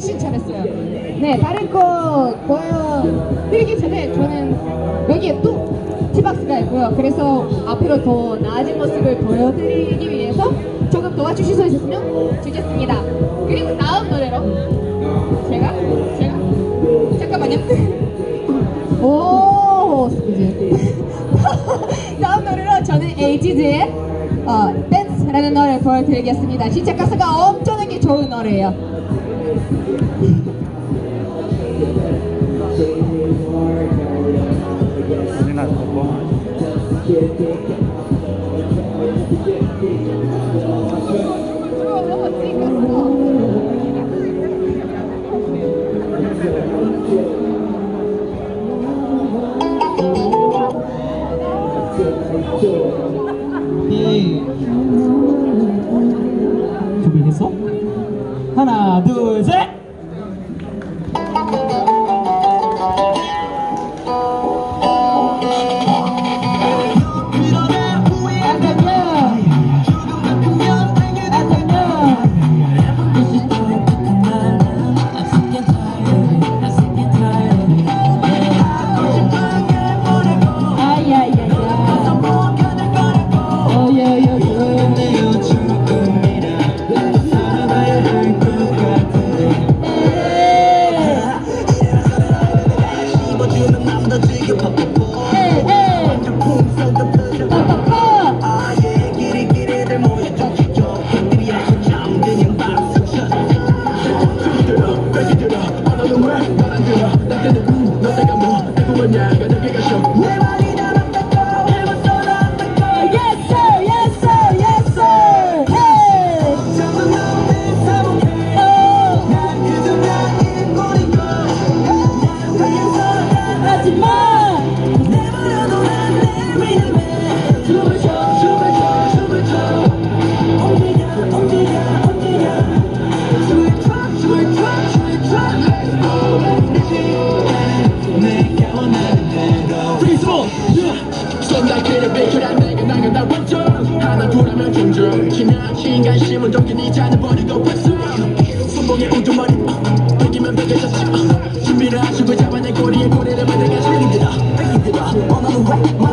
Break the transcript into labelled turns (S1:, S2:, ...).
S1: 정신 차렸어요. 네, 다른 거 보여드리기 전에 저는 여기에 또 티박스가 있고요. 그래서 앞으로 더 나아진 모습을 보여드리기 위해서 조금 도와주실 수 있으면 주겠습니다. 그리고 다음 노래로 제가 잠깐만요. 오, 스피드. 다음 노래로 저는 에이지드의 댄스라는 노래를 보여드리겠습니다. 진짜 가사가 엄청나게 좋은 노래예요.
S2: 준비됐어? 하나, 둘, 셋!
S3: 신간심은 동kin이 잔을 버리고 봤어 손봉에 우두머리 베기면 베개졌지 준비를 하시고 잡아낸 꼬리에 꼬리를 받아가시는 이들아 언어는 왜